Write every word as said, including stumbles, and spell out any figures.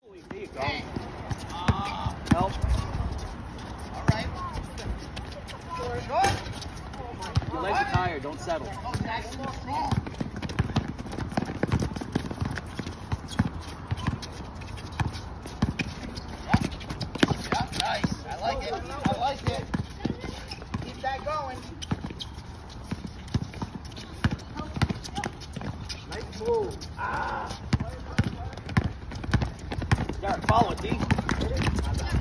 There you go. Uh, Help. All right. Short. Your legs are tired. Don't settle. Oh, that's so strong. Yep. Yep. Nice. I like it. I like it. Keep that going. Nice move. Ah. Derek, follow it, D.